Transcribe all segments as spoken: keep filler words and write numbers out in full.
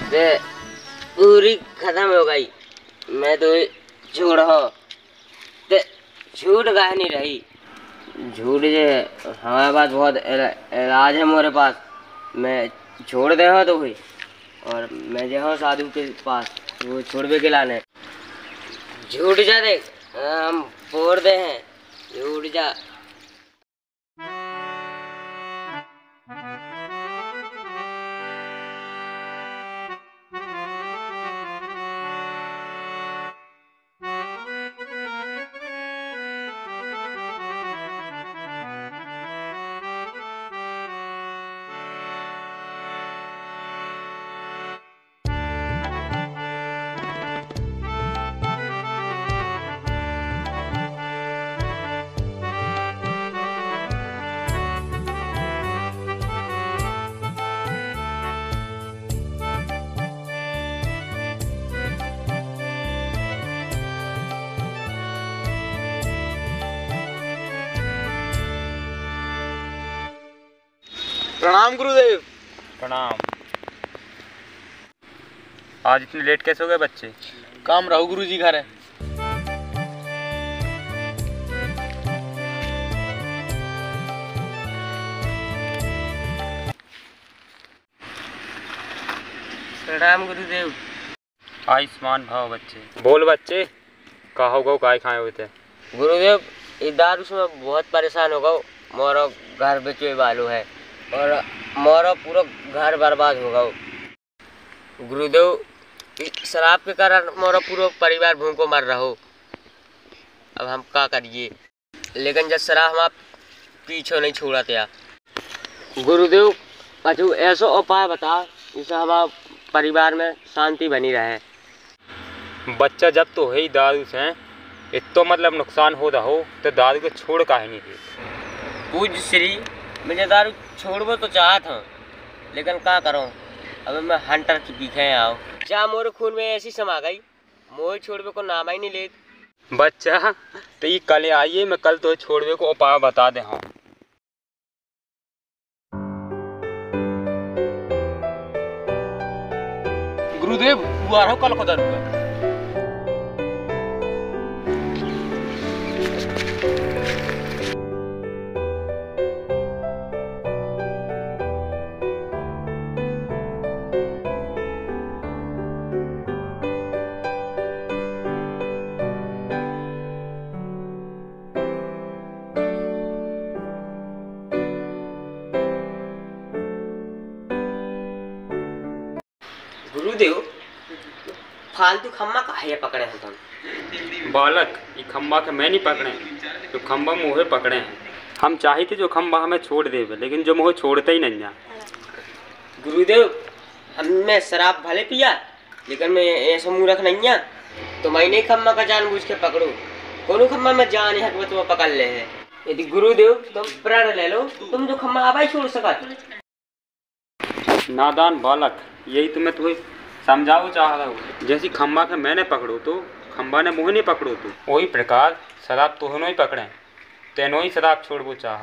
ते पूरी खत्म हो गई। मैं तो झूठ हो ते झूठ कह नहीं रही। झूठ जे हमारे पास बहुत इलाज है मोरे पास। मैं छोड़ दे हो तो हुई और मैं जो हूँ साधु के पास वो छोड़वे के लाने। झूठ जा देख हम फोड़ दे हैं। झूठ जा। प्रणाम गुरुदेव। प्रणाम। आज इतनी लेट कैसे हो गए बच्चे? काम रहो गुरुजी घर है। प्रणाम गुरुदेव। आयुष्मान भाव बच्चे। बोल बच्चे कहो गो काय खाए हुए थे? गुरुदेव इस दारू से मैं बहुत परेशान हो गया। मोरा घर बेचे वालू है और मोरा पूरा घर बर्बाद हो गया। गुरुदेव शराब के कारण मोरा पूरा परिवार भूखों मर रहा हो। अब हम क्या करिए? लेकिन जब शराब हम पीछे नहीं छोड़ा था। गुरुदेव कछु ऐसा उपाय बता जिससे हमारे परिवार में शांति बनी रहे। बच्चा जब तो है ही दारू से इतो मतलब नुकसान हो रहा हो तो दारू को छोड़ काहे नहीं थी? पूज्य श्री मुझे दारू छोड़बो तो चाहत हूँ लेकिन क्या करूँ? अब मैं हंटर के पीछे आओ। जा मोरे खून में ऐसी समा गई मोह छोड़बे को नाम ही नहीं ले। बच्चा तो ये कल आइए मैं कल तो छोड़वे को उपाय बता दे। हाँ गुरुदेव वो आ रहा हो कल को दारू का। गुरुदेव फालतू खम्मा काहे पकड़े हैं तुम? बालक ये खम्बा के मैं नहीं पकड़े तो खम्बा मोहे पकड़े हैं। हम चाहे थे जो खम्बा हमें छोड़ दे लेकिन जो मोहे छोड़ते ही नहीं जा। गुरुदेव हमने शराब भले पिया लेकिन मैं ऐसा मूर्ख नहीं है तो मैं नहीं खम्बा का जानबूझ के पकड़ू। कोनो खम्बा में जान है कि तुम पकड़ ले है। यदि गुरुदेव तुम प्रण ले लो तुम जो खम्बा आवा ही छोड़ सकत। नादान बालक यही तो मैं तुम्हें समझाओ चाह रहा हूँ। जैसी खम्बा के मैंने पकड़ो तो खम्बा ने मुँह नहीं पकड़ो तो वही प्रकार शराब तोहनो ही पकड़े तेनो ही शराब छोड़बो चाहा।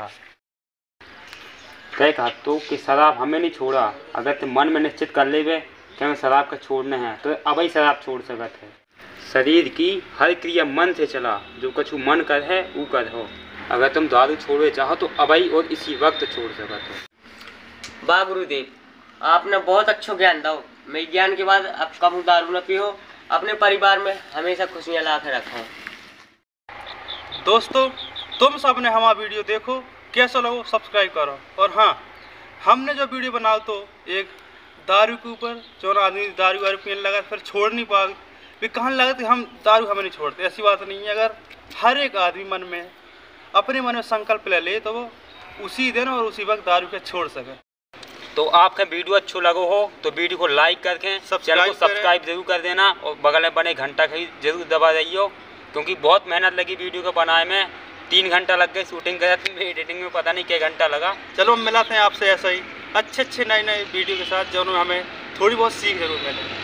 कह कहा तो कि शराब हमें नहीं छोड़ा। अगर तुम मन में निश्चित कर लेवे कि हमें शराब का छोड़ना है तो अब ही शराब छोड़ सकत है। शरीर की हर क्रिया मन से चला जो कछु मन कर है वो कर हो। अगर तुम दारू छोड़वे चाहो तो अब ही और इसी वक्त छोड़ सकत हो। वाह गुरुदेव आपने बहुत अच्छा ज्ञान दो। मैं ज्ञान के बाद अब कभी दारू न पियो। अपने परिवार में हमेशा खुशियाँ ला के रखो। दोस्तों तुम सब ने हमारा वीडियो देखो कैसा लगो सब्सक्राइब करो। और हाँ हमने जो वीडियो बनाओ तो एक दारू के ऊपर जो आदमी दारू वारू पीने लगा फिर छोड़ नहीं पा भी कहने लगा कि हम दारू हमें नहीं छोड़ते। ऐसी बात नहीं है। अगर हर एक आदमी मन में अपने मन में संकल्प ले ले तो वो उसी दिन और उसी वक्त दारू के छोड़ सके। तो आपका वीडियो अच्छा लगो हो तो वीडियो को लाइक करके चैनल को सब्सक्राइब जरूर कर देना और बगल में बने घंटा की जरूर दबा जाइए क्योंकि बहुत मेहनत लगी वीडियो को बनाए में। तीन घंटा लग गए शूटिंग कर एडिटिंग में पता नहीं क्या घंटा लगा। चलो मिलाते हैं आपसे ऐसा ही अच्छे अच्छे नए नए वीडियो के साथ जो हमें थोड़ी बहुत सीख जरूर मिले।